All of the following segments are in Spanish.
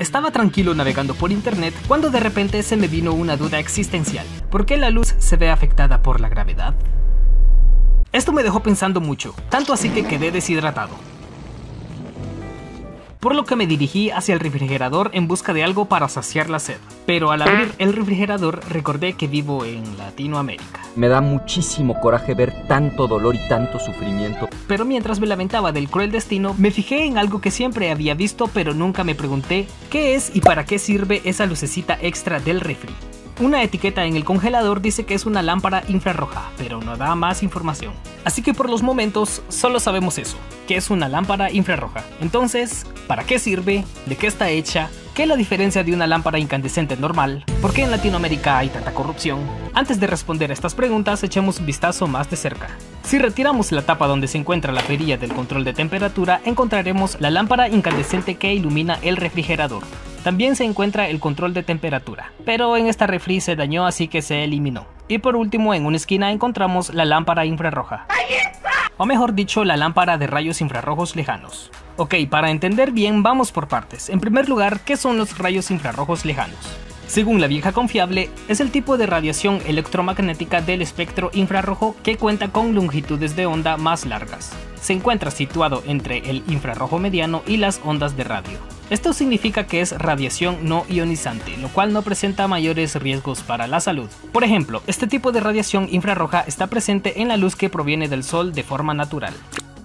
Estaba tranquilo navegando por internet cuando de repente se me vino una duda existencial. ¿Por qué la luz se ve afectada por la gravedad? Esto me dejó pensando mucho, tanto así que quedé deshidratado. Por lo que me dirigí hacia el refrigerador en busca de algo para saciar la sed. Pero al abrir el refrigerador recordé que vivo en Latinoamérica. Me da muchísimo coraje ver tanto dolor y tanto sufrimiento. Pero mientras me lamentaba del cruel destino, me fijé en algo que siempre había visto pero nunca me pregunté qué es y para qué sirve esa lucecita extra del refri. Una etiqueta en el congelador dice que es una lámpara infrarroja, pero no da más información. Así que por los momentos solo sabemos eso, que es una lámpara infrarroja. Entonces, ¿para qué sirve? ¿De qué está hecha? ¿Qué es la diferencia de una lámpara incandescente normal? ¿Por qué en Latinoamérica hay tanta corrupción? Antes de responder a estas preguntas, echemos un vistazo más de cerca. Si retiramos la tapa donde se encuentra la perilla del control de temperatura, encontraremos la lámpara incandescente que ilumina el refrigerador. También se encuentra el control de temperatura, pero en esta refri se dañó así que se eliminó. Y por último, en una esquina encontramos la lámpara infrarroja. O mejor dicho, la lámpara de rayos infrarrojos lejanos. Ok, para entender bien, vamos por partes. En primer lugar, ¿qué son los rayos infrarrojos lejanos? Según la vieja confiable, es el tipo de radiación electromagnética del espectro infrarrojo que cuenta con longitudes de onda más largas. Se encuentra situado entre el infrarrojo mediano y las ondas de radio. Esto significa que es radiación no ionizante, lo cual no presenta mayores riesgos para la salud. Por ejemplo, este tipo de radiación infrarroja está presente en la luz que proviene del sol de forma natural.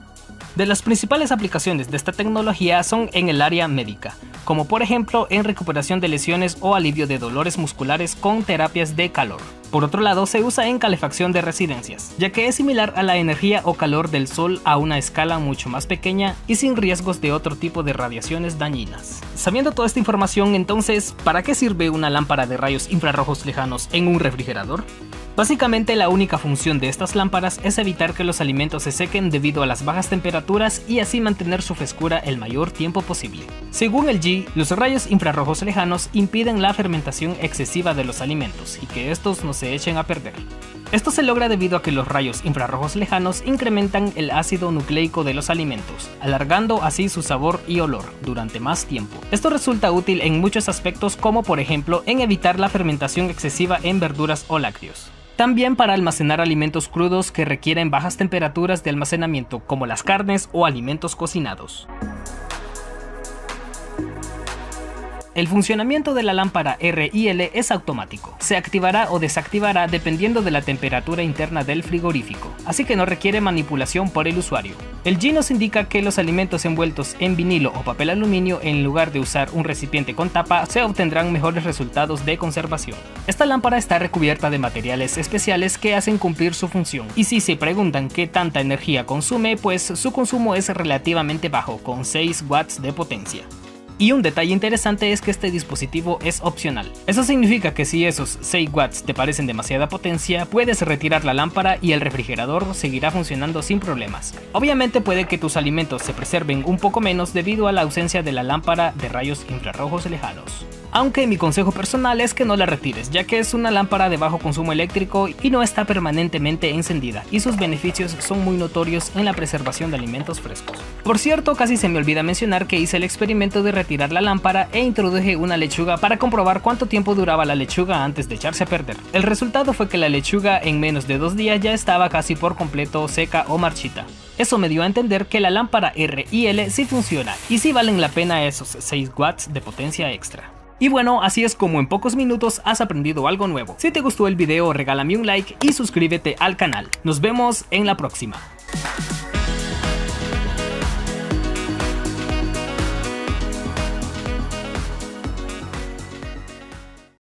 De las principales aplicaciones de esta tecnología son en el área médica, como por ejemplo en recuperación de lesiones o alivio de dolores musculares con terapias de calor. Por otro lado, se usa en calefacción de residencias, ya que es similar a la energía o calor del sol a una escala mucho más pequeña y sin riesgos de otro tipo de radiaciones dañinas. Sabiendo toda esta información, entonces, ¿para qué sirve una lámpara de rayos infrarrojos lejanos en un refrigerador? Básicamente la única función de estas lámparas es evitar que los alimentos se sequen debido a las bajas temperaturas y así mantener su frescura el mayor tiempo posible. Según el G, los rayos infrarrojos lejanos impiden la fermentación excesiva de los alimentos y que estos no se echen a perder. Esto se logra debido a que los rayos infrarrojos lejanos incrementan el ácido nucleico de los alimentos, alargando así su sabor y olor durante más tiempo. Esto resulta útil en muchos aspectos, como por ejemplo en evitar la fermentación excesiva en verduras o lácteos. También para almacenar alimentos crudos que requieren bajas temperaturas de almacenamiento, como las carnes o alimentos cocinados. El funcionamiento de la lámpara RIL es automático. Se activará o desactivará dependiendo de la temperatura interna del frigorífico, así que no requiere manipulación por el usuario. El G nos indica que los alimentos envueltos en vinilo o papel aluminio, en lugar de usar un recipiente con tapa, se obtendrán mejores resultados de conservación. Esta lámpara está recubierta de materiales especiales que hacen cumplir su función. Y si se preguntan qué tanta energía consume, pues su consumo es relativamente bajo, con 6 watts de potencia. Y un detalle interesante es que este dispositivo es opcional. Eso significa que si esos 6 watts te parecen demasiada potencia, puedes retirar la lámpara y el refrigerador seguirá funcionando sin problemas. Obviamente puede que tus alimentos se preserven un poco menos debido a la ausencia de la lámpara de rayos infrarrojos lejanos. Aunque mi consejo personal es que no la retires, ya que es una lámpara de bajo consumo eléctrico y no está permanentemente encendida, y sus beneficios son muy notorios en la preservación de alimentos frescos. Por cierto, casi se me olvida mencionar que hice el experimento de retirar la lámpara e introduje una lechuga para comprobar cuánto tiempo duraba la lechuga antes de echarse a perder. El resultado fue que la lechuga en menos de 2 días ya estaba casi por completo seca o marchita. Eso me dio a entender que la lámpara RIL sí funciona y sí valen la pena esos 6 watts de potencia extra. Y bueno, así es como en pocos minutos has aprendido algo nuevo. Si te gustó el video, regálame un like y suscríbete al canal. Nos vemos en la próxima.